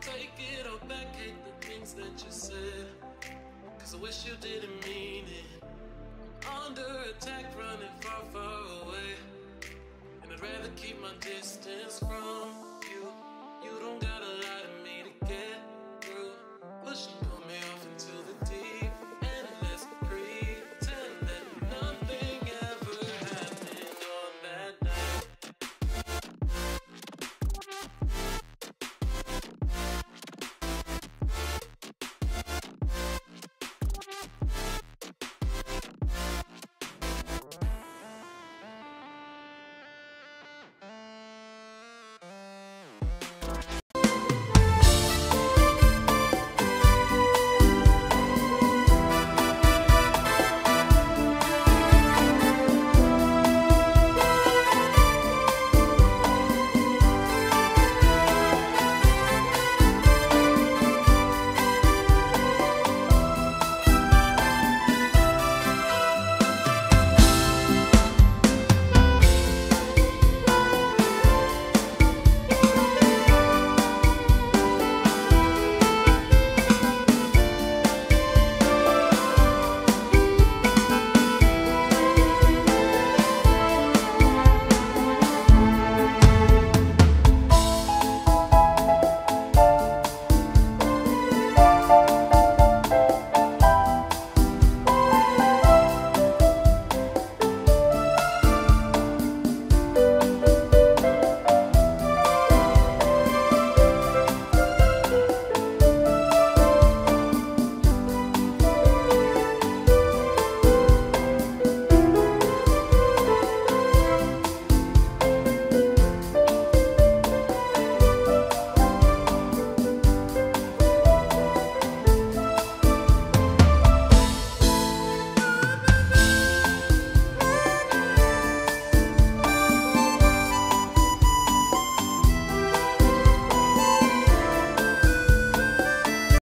Take it all back, hate the things that you said, 'cause I wish you didn't mean it. I'm under attack, running far, far away, and I'd rather keep my distance from you. You don't got